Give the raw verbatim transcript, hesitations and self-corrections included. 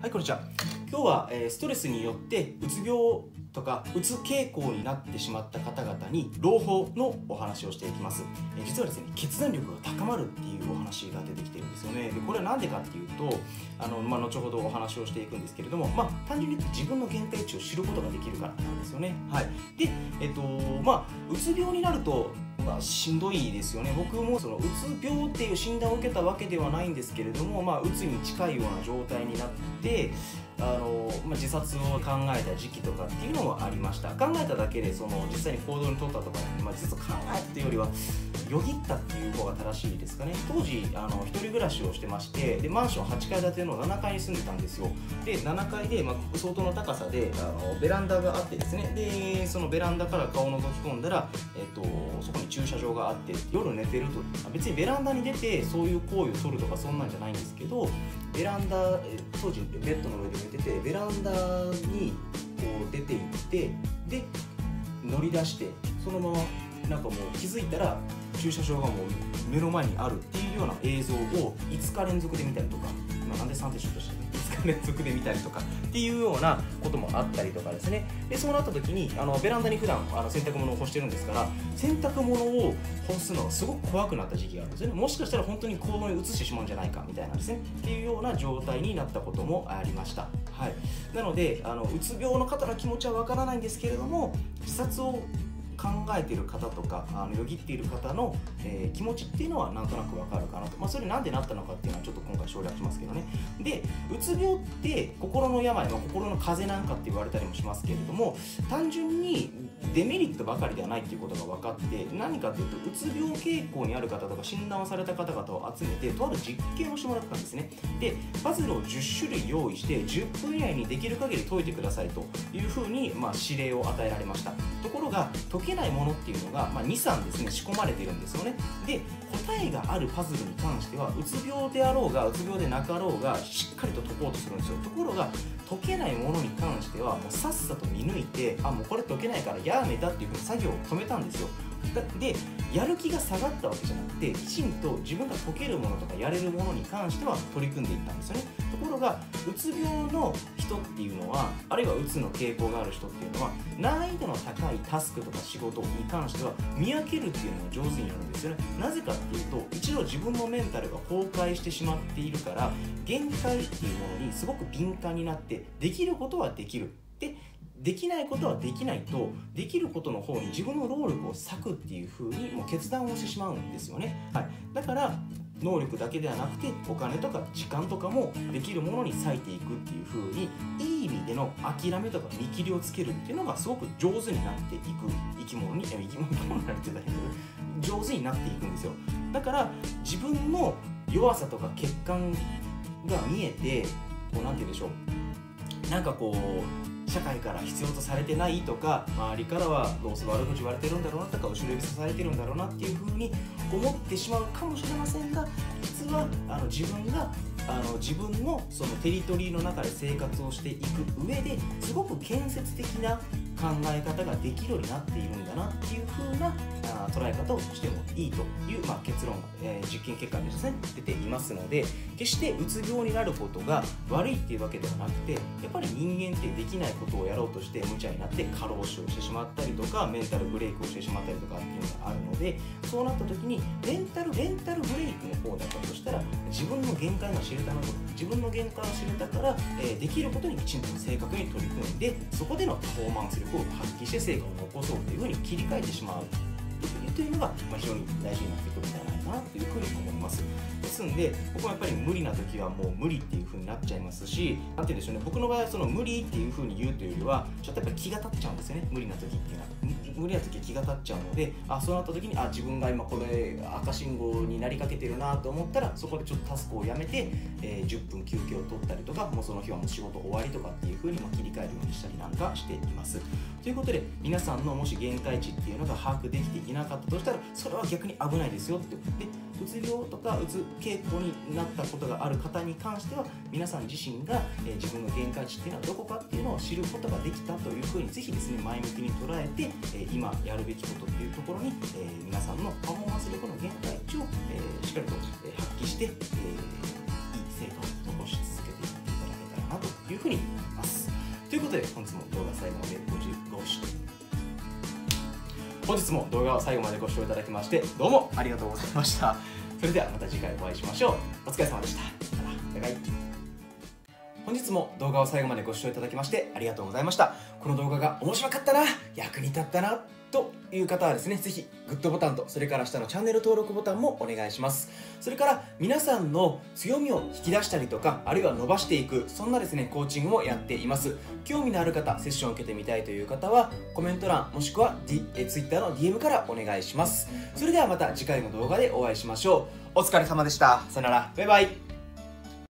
はい、こんにちは。今日は、えー、ストレスによってうつ病とかうつ傾向になってしまった方々に朗報のお話をしていきます。えー、実はですね、決断力が高まるっていうお話が出てきてるんですよね。で、これは何でかっていうと、あのまあ、後ほどお話をしていくんですけれども、まあ、単純に言うと自分の限界値を知ることができるからなんですよね。はい。で、えっとまあ、うつ病になるとまあ、しんどいですよね。僕もそのうつ病っていう診断を受けたわけではないんですけれども、まあ、うつに近いような状態になってあの、まあ、自殺を考えた時期とかっていうのもありました。考えただけでその実際に行動に取ったとか、まあ、実は考えたというよりはよぎったっていう方が正しいですかね。当時あの一人暮らしをしてまして、でマンションはちかい建てのななかいに住んでたんですよ。でななかいで、まあ、相当の高さであのベランダがあってですね、でそのベランダから顔を覗き込んだら、えっと、そこに駐車場があって、夜寝てると別にベランダに出てそういう行為を取るとかそんなんじゃないんですけど、ベランダ当時ベッドの上で寝ててベランダにこう出て行って、で乗り出してそのままなんかもう気づいたら駐車場がもう目の前にあるっていうような映像をいつか連続で見たりとか、まあ、なんでさんでしょうとしていつか連続で見たりとかっていうようなこともあったりとかですね。でそうなった時にあのベランダに普段あの洗濯物を干してるんですから、洗濯物を干すのがすごく怖くなった時期があるんですよね。もしかしたら本当に行動に移してしまうんじゃないかみたいなですねっていうような状態になったこともありました。はい、なのであのうつ病の方の気持ちはわからないんですけれども、自殺を考えている方とかあのよぎっている方の、えー、気持ちっていうのはなんとなくわかるかなと、まあ、それなんでなったのかっていうのはちょっと今回省略しますけどね。でうつ病って心の病、まあ、心の風邪なんかって言われたりもしますけれども、単純にデメリットばかりではないっていうことが分かって、何かというとうつ病傾向にある方とか診断をされた方々を集めてとある実験をしてもらったんですね。でパズルをじゅっしゅるい用意してじゅっぷん以内にできる限り解いてくださいというふうに、まあ、指令を与えられました。ところが解けないものっていうのが、まあ、にさんですね仕込まれてるんですよね。で答えがあるパズルに関してはうつ病であろうがうつ病でなかろうがしっかりと解こうとするんですよ。ところが解けないものに関してはもうさっさと見抜いて、あもうこれ解けないからやめたっていうふうに作業を止めたんですよ。でやる気が下がったわけじゃなくて、きちんと自分が解けるものとかやれるものに関しては取り組んでいったんですよね。ところがうつ病の人っていうのは、あるいはうつの傾向がある人っていうのは、難易度の高いタスクとか仕事に関しては見分けるっていうのが上手になるんですよね。なぜかっていうと、一度自分のメンタルが崩壊してしまっているから、限界っていうものにすごく敏感になって、できることはできるでできないことはできないと、できることの方に自分の労力を割くっていう風にもう決断をしてしまうんですよね。はい、だから能力だけではなくてお金とか時間とかもできるものに割いていくっていう風に、いい意味での諦めとか見切りをつけるっていうのがすごく上手になっていく生き物に生き物になってたけど上手になっていくんですよ。だから自分の弱さとか欠陥が見えて、こうなんて言うんでしょう、なんかこう社会から必要とされてないとか、周りからはどうせ悪口言われてるんだろうなとか、後ろ指さされてるんだろうなっていう風に思ってしまうかもしれませんが、実はあの自分があの自分のそのテリトリーの中で生活をしていく上ですごく建設的な考え方ができるようになっているんだなっていう風なあ捉え方をしてもいいという、まあ、結論が、えー、実験結果でですね出ていますので、決してうつ病になることが悪いっていうわけではなくて、やっぱり人間ってできないことをやろうとして無茶になって過労死をしてしまったりとか、メンタルブレイクをしてしまったりとかっていうのがあるので、そうなった時にレンタルレンタルブレイクの方だったとしたら、自分の限界が知れたなと、自分の限界を知れたから、えー、できることにきちんと正確に取り組んで、そこでのパフォーマンス力を発揮して成果を残そうというふうに切り替えてしまうというのが、まあ、非常に大事になってくるんじゃないかなというふうに思います。ですんで僕はやっぱり無理な時はもう無理っていう風になっちゃいますし、なんて言うんでしょうね、僕の場合はその無理っていう風に言うというよりは、ちょっとやっぱり気が立っちゃうんですよね。無理な時っていうのは無理な時は気が立っちゃうので、あそうなった時にあ自分が今これ赤信号になりかけてるなと思ったら、そこでちょっとタスクをやめて、えー、じゅっぷん休憩を取ったりとか、もうその日はもう仕事終わりとかっていう風にまあ切り替えるようにしたりなんかしています。ということで、皆さんのもし限界値っていうのが把握できていなかったとしたら、それは逆に危ないですよって。でうつ病とかうつ傾向になったことがある方に関しては、皆さん自身が、えー、自分の限界値っていうのはどこかっていうのを知ることができたというふうに、ぜひですね前向きに捉えて、えー、今やるべきことっていうところに、えー、皆さんのパフォーマンス力の限界値を、えー、しっかりと、えー、発揮して、えー、いい成果を残し続けていっていただけたらなというふうに思います。ということで本日も動画最後までごご視聴本日も動画を最後までご視聴いただきましてどうもありがとうございました。それではまた次回お会いしましょう。お疲れ様でした。バイバイ。本日も動画を最後までご視聴いただきましてありがとうございました。この動画が面白かったな、役に立ったなという方はですね、ぜひグッドボタンとそれから下のチャンネル登録ボタンもお願いします。それから皆さんの強みを引き出したりとか、あるいは伸ばしていく、そんなですねコーチングもやっています。興味のある方、セッションを受けてみたいという方はコメント欄もしくは、D、え Twitter の ディーエム からお願いします。それではまた次回の動画でお会いしましょう。お疲れ様でした。さよなら。バイバイ。